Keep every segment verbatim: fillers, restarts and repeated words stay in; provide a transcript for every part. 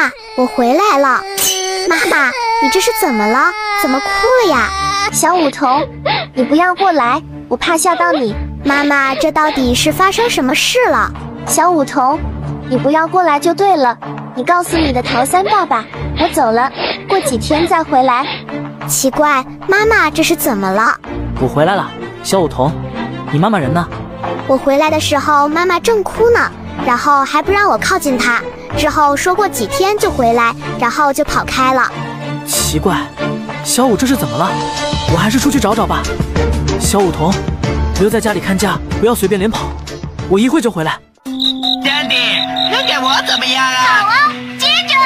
妈，我回来了。妈妈，你这是怎么了？怎么哭了呀？ 小舞童，你不要过来，我怕吓到你。 妈妈，这到底是发生什么事了？ 小舞童，你不要过来就对了。你告诉你的陶三爸爸，我走了，过几天再回来。 奇怪，妈妈这是怎么了？ 我回来了，小舞童，你妈妈人呢？ 我回来的时候，妈妈正哭呢，然后还不让我靠近她，之后说过几天就回来，然后就跑开了。 奇怪，小舞这是怎么了？我还是出去找找吧。小舞童，留在家里看家，不要随便连跑，我一会就回来。 丹迪，扔给我怎么样啊？ 好啊，接着。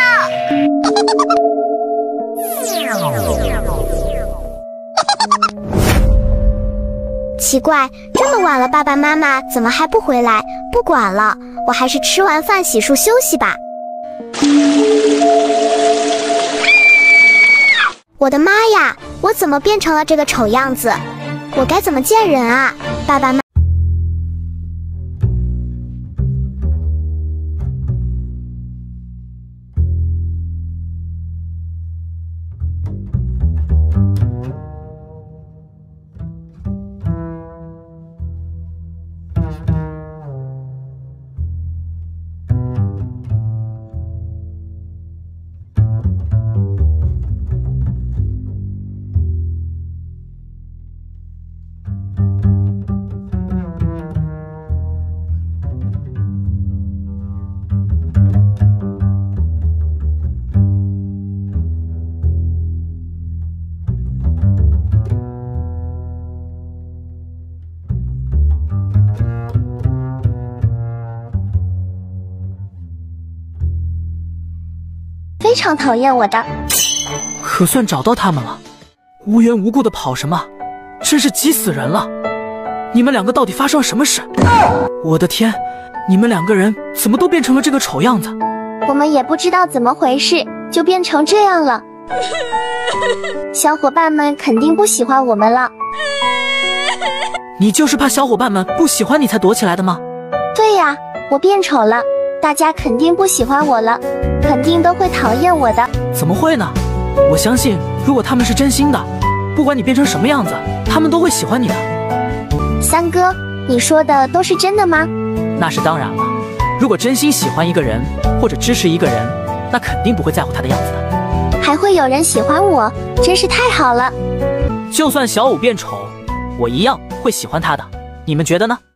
奇怪，这么晚了，爸爸妈妈怎么还不回来？不管了，我还是吃完饭洗漱休息吧。我的妈呀，我怎么变成了这个丑样子？我该怎么见人啊？爸爸妈妈。 非常讨厌我的， 可算找到他们了，无缘无故的跑什么，真是急死人了！你们两个到底发生了什么事？我的天，你们两个人怎么都变成了这个丑样子？ 我们也不知道怎么回事，就变成这样了。小伙伴们肯定不喜欢我们了。 你就是怕小伙伴们不喜欢你才躲起来的吗？ 对呀，我变丑了，大家肯定不喜欢我了，肯定都会讨厌我的。 怎么会呢？我相信，如果他们是真心的，不管你变成什么样子，他们都会喜欢你的。 三哥，你说的都是真的吗？ 那是当然了。如果真心喜欢一个人，或者支持一个人，那肯定不会在乎他的样子的。 还会有人喜欢我，真是太好了。 就算小舞变丑，我一样会喜欢他的。你们觉得呢？